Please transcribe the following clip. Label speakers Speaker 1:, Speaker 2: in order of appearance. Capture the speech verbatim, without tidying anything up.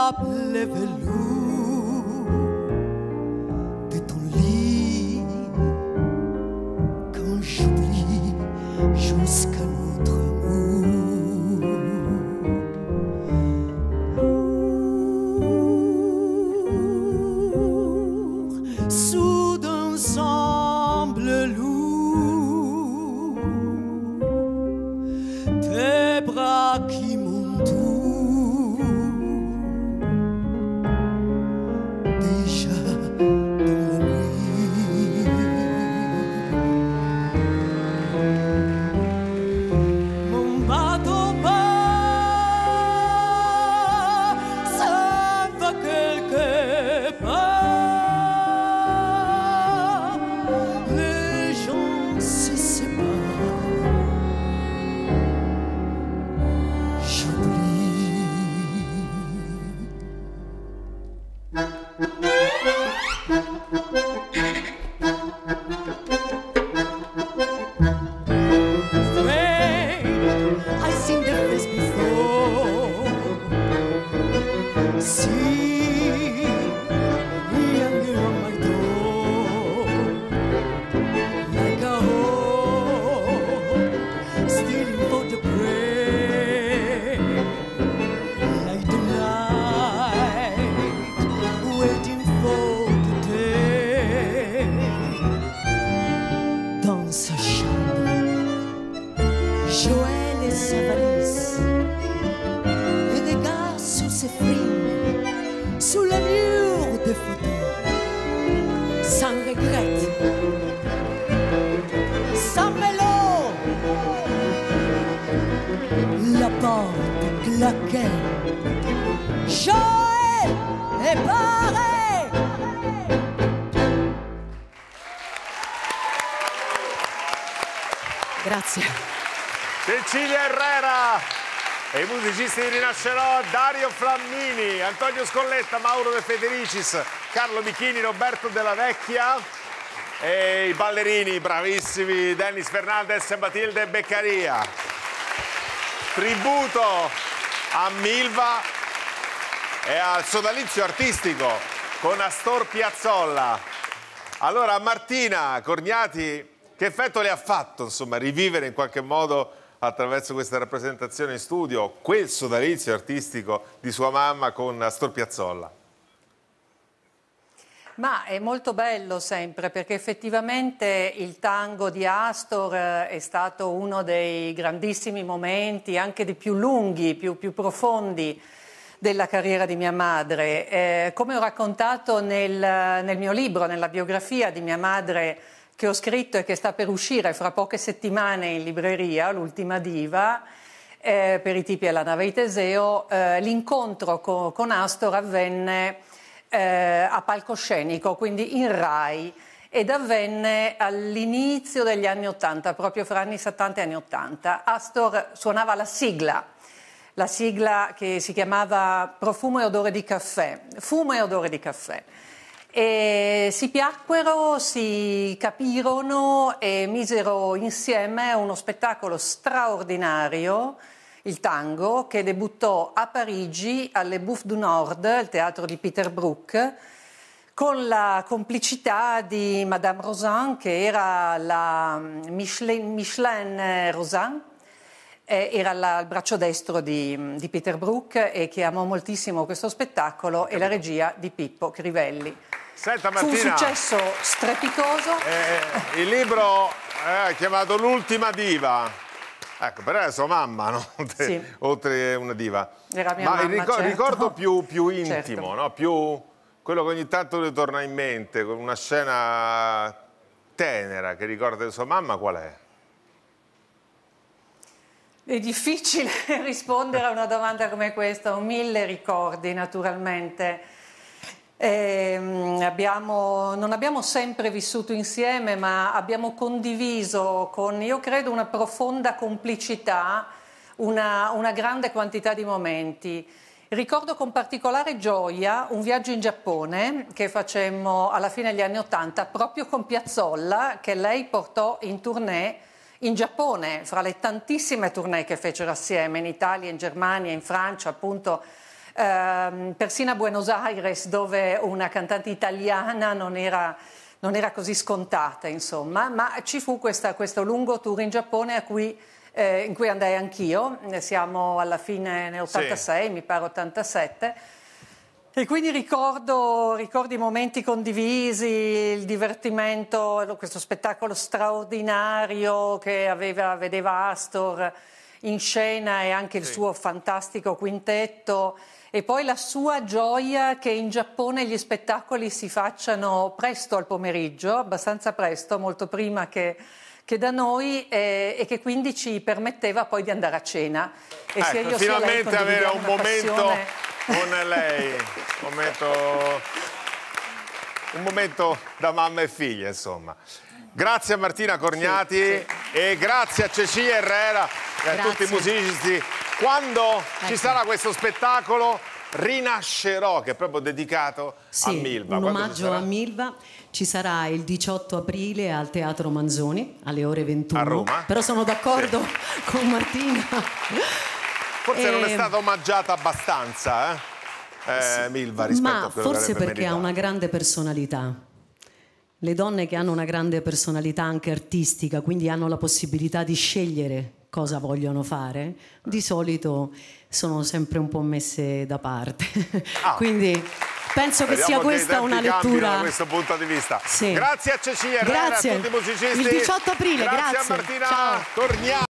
Speaker 1: sable velours de ton lit, quand j'oublie jusqu'à notre amour. Sous d'un sable lourd, tes bras qui m'entourent, déjà dans la nuit. Mon bateau part, ça va quelque part. Les gens se séparent, j'oublie. Hey, I've seen the face before. See, younger on my door, like a hawk stealing for the prey, like the night waiting for the day. Dans sa chambre, Joël et sa valise, le regard sur ses fringues, sous la mur des photos, sans regret, sans mélo, la porte claquée. Joël est barré. Grazie.
Speaker 2: Cecilia Herrera e i musicisti di Rinascerò, Dario Flammini, Antonio Scolletta, Mauro De Federicis, Carlo Michini, Roberto Della Vecchia e i ballerini bravissimi Dennis Fernandez e Matilde Beccaria. Tributo a Milva e al sodalizio artistico con Astor Piazzolla. Allora, Martina Corniati, che effetto le ha fatto, insomma, rivivere in qualche modo attraverso questa rappresentazione in studio quel sodalizio artistico di sua mamma con Astor Piazzolla?
Speaker 3: Ma è molto bello sempre, perché effettivamente il tango di Astor è stato uno dei grandissimi momenti, anche di più lunghi, più, più profondi della carriera di mia madre. Eh, come ho raccontato nel, nel mio libro, nella biografia di mia madre, che ho scritto e che sta per uscire fra poche settimane in libreria, L'ultima diva, eh, per i tipi alla nave di Teseo, eh, l'incontro co- con Astor avvenne eh, a palcoscenico, quindi in Rai, ed avvenne all'inizio degli anni Ottanta, proprio fra anni settanta e anni Ottanta. Astor suonava la sigla, la sigla che si chiamava Profumo e odore di caffè, Fumo e odore di caffè. E si piacquero, si capirono e misero insieme uno spettacolo straordinario, il tango, che debuttò a Parigi alle Bouffe du Nord, il teatro di Peter Brook, con la complicità di Madame Rosin, che era la Michelin, Michelin Rosin, eh, era la, il braccio destro di, di Peter Brook, e che amò moltissimo questo spettacolo, e la regia di Pippo Crivelli.
Speaker 2: Senta, Martina,
Speaker 3: fu un successo strepitoso.
Speaker 2: Eh, il libro è chiamato L'ultima diva. Ecco, però è sua mamma, no?
Speaker 3: Sì.
Speaker 2: Oltre una diva.
Speaker 3: Era mia
Speaker 2: Ma
Speaker 3: mamma,
Speaker 2: il ricor-
Speaker 3: certo.
Speaker 2: ricordo più, più intimo,
Speaker 3: Certo.
Speaker 2: no? Più quello che ogni tanto le torna in mente, con una scena tenera che ricorda di sua mamma, qual è?
Speaker 3: È difficile rispondere a una domanda come questa, ho mille ricordi naturalmente. Eh, abbiamo, non abbiamo sempre vissuto insieme, ma abbiamo condiviso con, io credo, una profonda complicità, una, una grande quantità di momenti. Ricordo con particolare gioia un viaggio in Giappone che facemmo alla fine degli anni Ottanta, proprio con Piazzolla, che lei portò in tournée in Giappone, fra le tantissime tournée che fecero assieme, in Italia, in Germania, in Francia, appunto. ehm, persino a Buenos Aires, dove una cantante italiana non era, non era così scontata, insomma, ma ci fu questa, questo lungo tour in Giappone a cui, eh, in cui andai anch'io, siamo alla fine nell'ottantasei, sì. Mi pare ottantasette. E quindi ricordo, ricordo i momenti condivisi, il divertimento, questo spettacolo straordinario che aveva, vedeva Astor in scena e anche il sì. suo fantastico quintetto, e poi la sua gioia che in Giappone gli spettacoli si facciano presto al pomeriggio, abbastanza presto, molto prima che, che da noi, e, e che quindi ci permetteva poi di andare a cena. E
Speaker 2: ecco,
Speaker 3: sia io
Speaker 2: finalmente
Speaker 3: sia lei
Speaker 2: avere un momento
Speaker 3: passione...
Speaker 2: con lei, un momento, un momento da mamma e figlia, insomma. Grazie a Martina Corniati, sì, sì. E grazie a Cecilia Herrera e a tutti i musicisti. Quando ecco. ci sarà questo spettacolo Rinascerò, che è proprio dedicato
Speaker 4: sì,
Speaker 2: a Milva.
Speaker 4: Un
Speaker 2: Quando
Speaker 4: omaggio a Milva. Ci sarà il diciotto aprile al Teatro Manzoni alle ore ventuno.
Speaker 2: A Roma.
Speaker 4: Però sono d'accordo sì. con Martina.
Speaker 2: Forse
Speaker 4: e...
Speaker 2: non è stata omaggiata abbastanza, eh? Eh, sì. Milva, rispetto
Speaker 4: Ma
Speaker 2: a quello
Speaker 4: forse
Speaker 2: che
Speaker 4: perché
Speaker 2: meritato.
Speaker 4: ha una grande personalità. Le donne che hanno una grande personalità anche artistica, quindi hanno la possibilità di scegliere cosa vogliono fare, di solito sono sempre un po' messe da parte. Ah. Quindi penso che sia questa una lettura
Speaker 2: da questo punto di vista.
Speaker 4: Sì.
Speaker 2: Grazie a Cecilia Herrera,
Speaker 4: grazie.
Speaker 2: a tutti i musicisti.
Speaker 4: Il diciotto aprile,
Speaker 2: grazie.
Speaker 4: Grazie
Speaker 2: a Martina
Speaker 4: Ciao.
Speaker 2: Corniati.